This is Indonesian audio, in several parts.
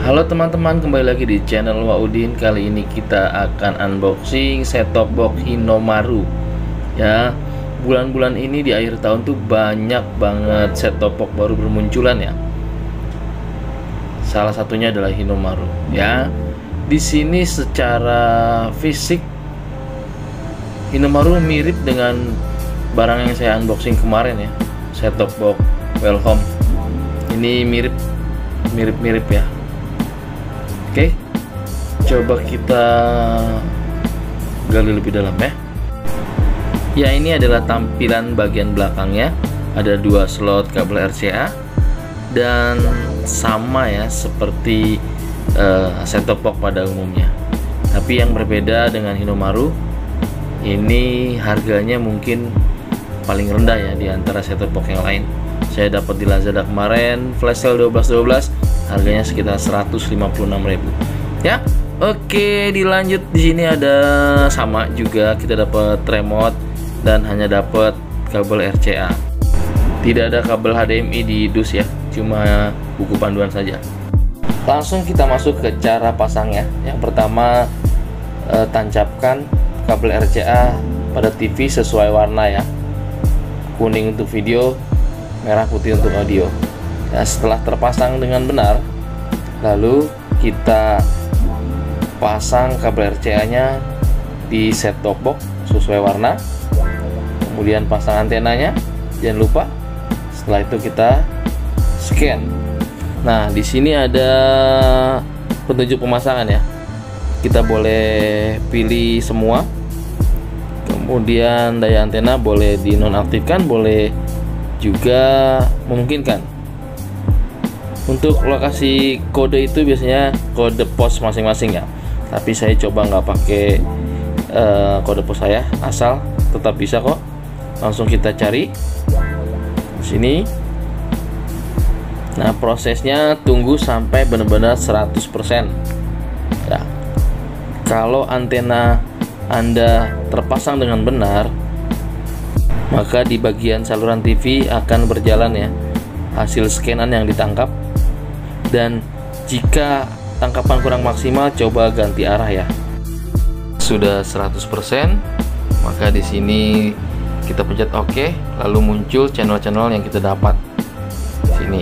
Halo teman-teman, kembali lagi di channel Waudin. Kali ini kita akan unboxing set-top box Hinomaru. Ya, bulan-bulan ini di akhir tahun tuh banyak banget set-top box baru bermunculan ya. Salah satunya adalah Hinomaru. Ya, di sini secara fisik Hinomaru mirip dengan barang yang saya unboxing kemarin ya, set-top box Wellhome. Ini mirip ya. Oke, coba kita gali lebih dalam ya. Ya, ini adalah tampilan bagian belakangnya. Ada 2 slot kabel RCA dan sama ya seperti set-top box pada umumnya. Tapi yang berbeda dengan Hinomaru, ini harganya mungkin paling rendah ya di antara set-top box yang lain. Saya dapat di Lazada kemarin, flash sale 12.12, harganya sekitar 156.000 ya. Oke, dilanjut. Di sini ada sama juga, kita dapat remote dan hanya dapat kabel RCA. Tidak ada kabel HDMI di dus ya, cuma buku panduan saja. Langsung kita masuk ke cara pasangnya. Yang pertama, tancapkan kabel RCA pada TV sesuai warna ya. Kuning untuk video, merah putih untuk audio. Nah, setelah terpasang dengan benar, lalu kita pasang kabel RCA-nya di set-top box sesuai warna. Kemudian pasang antenanya, jangan lupa. Setelah itu kita scan. Nah, di sini ada petunjuk pemasangan ya. Kita boleh pilih semua. Kemudian daya antena boleh dinonaktifkan, boleh juga memungkinkan. Untuk lokasi kode itu biasanya kode pos masing-masing ya. Tapi saya coba nggak pakai kode pos saya, asal tetap bisa kok. Langsung kita cari di sini. Nah, prosesnya tunggu sampai benar-benar 100% ya. Kalau antena Anda terpasang dengan benar, maka di bagian saluran TV akan berjalan ya hasil scanan yang ditangkap. Dan jika tangkapan kurang maksimal, coba ganti arah ya. Sudah 100%, maka di sini kita pencet OK, lalu muncul channel-channel yang kita dapat di sini.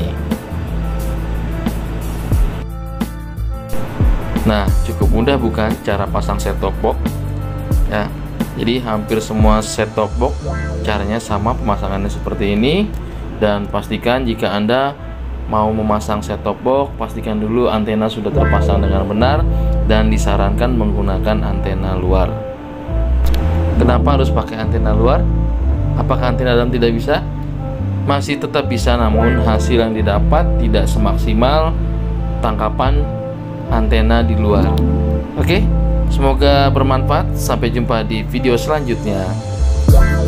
Nah, cukup mudah bukan cara pasang set-top box ya. Jadi hampir semua set-top box caranya sama, pemasangannya seperti ini. Dan pastikan jika Anda mau memasang set-top box, pastikan dulu antena sudah terpasang dengan benar dan disarankan menggunakan antena luar. Kenapa harus pakai antena luar? Apakah antena dalam tidak bisa? Masih tetap bisa, namun hasil yang didapat tidak semaksimal tangkapan antena di luar. Oke, semoga bermanfaat. Sampai jumpa di video selanjutnya.